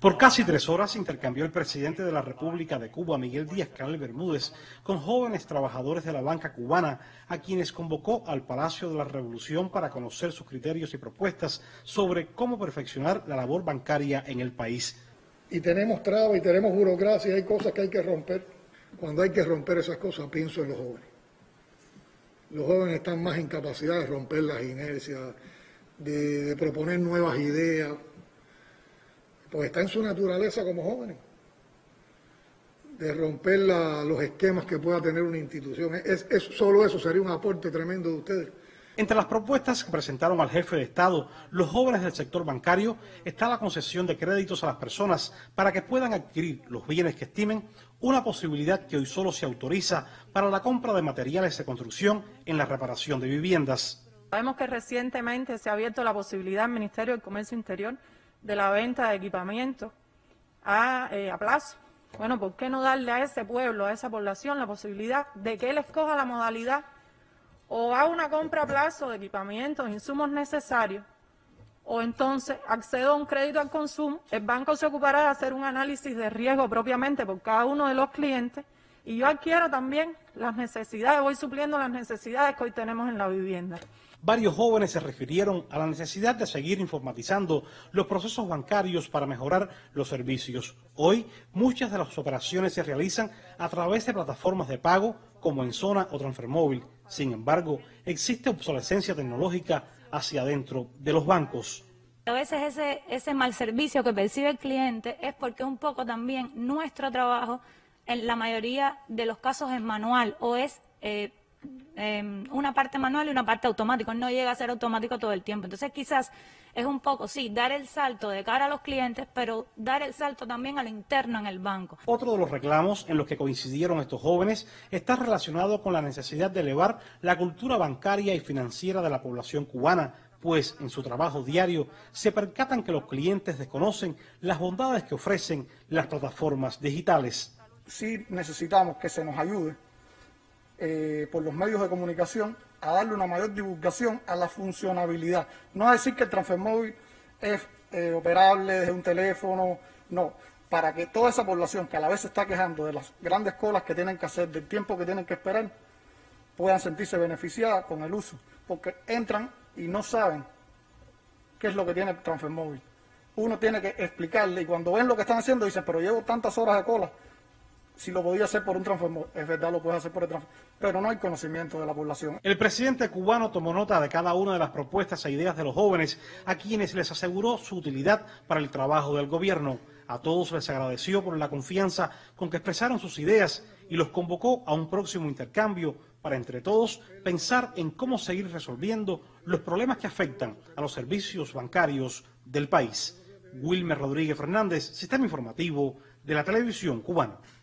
Por casi 3 horas intercambió el presidente de la República de Cuba, Miguel Díaz-Canel Bermúdez, con jóvenes trabajadores de la banca cubana, a quienes convocó al Palacio de la Revolución para conocer sus criterios y propuestas sobre cómo perfeccionar la labor bancaria en el país. Y tenemos trabas y tenemos burocracia, hay cosas que hay que romper. Cuando hay que romper esas cosas, pienso en los jóvenes. Los jóvenes están más en capacidad de romper las inercias, de proponer nuevas ideas, pues está en su naturaleza como jóvenes, de romper los esquemas que pueda tener una institución. Solo eso sería un aporte tremendo de ustedes. Entre las propuestas que presentaron al jefe de Estado, los jóvenes del sector bancario, está la concesión de créditos a las personas para que puedan adquirir los bienes que estimen, una posibilidad que hoy solo se autoriza para la compra de materiales de construcción en la reparación de viviendas. Sabemos que recientemente se ha abierto la posibilidad al Ministerio del Comercio Interior de la venta de equipamiento a plazo. Bueno, ¿por qué no darle a ese pueblo, a esa población, la posibilidad de que él escoja la modalidad o haga una compra a plazo de equipamientos, insumos necesarios, o entonces accedo a un crédito al consumo? El banco se ocupará de hacer un análisis de riesgo propiamente por cada uno de los clientes y yo adquiero también las necesidades, voy supliendo las necesidades que hoy tenemos en la vivienda. Varios jóvenes se refirieron a la necesidad de seguir informatizando los procesos bancarios para mejorar los servicios. Hoy, muchas de las operaciones se realizan a través de plataformas de pago como Enzona o Transfermóvil. Sin embargo, existe obsolescencia tecnológica hacia adentro de los bancos. A veces ese mal servicio que percibe el cliente es porque un poco también nuestro trabajo, en la mayoría de los casos, es manual o es una parte manual y una parte automática, no llega a ser automático todo el tiempo. Entonces quizás es un poco, sí, dar el salto de cara a los clientes, pero dar el salto también a lo interno en el banco. Otro de los reclamos en los que coincidieron estos jóvenes está relacionado con la necesidad de elevar la cultura bancaria y financiera de la población cubana, pues en su trabajo diario se percatan que los clientes desconocen las bondades que ofrecen las plataformas digitales. Sí necesitamos que se nos ayude por los medios de comunicación a darle una mayor divulgación a la funcionabilidad. No a decir que el Transfermóvil es operable desde un teléfono, no. Para que toda esa población que a la vez se está quejando de las grandes colas que tienen que hacer, del tiempo que tienen que esperar, puedan sentirse beneficiadas con el uso. Porque entran y no saben qué es lo que tiene el Transfermóvil. Uno tiene que explicarle y cuando ven lo que están haciendo dicen, pero llevo tantas horas de cola. Si lo podía hacer por un Transfermóvil, es verdad, lo puedes hacer por el Transfermóvil, pero no hay conocimiento de la población. El presidente cubano tomó nota de cada una de las propuestas e ideas de los jóvenes, a quienes les aseguró su utilidad para el trabajo del gobierno. A todos les agradeció por la confianza con que expresaron sus ideas y los convocó a un próximo intercambio para entre todos pensar en cómo seguir resolviendo los problemas que afectan a los servicios bancarios del país. Wilmer Rodríguez Fernández, Sistema Informativo de la Televisión Cubana.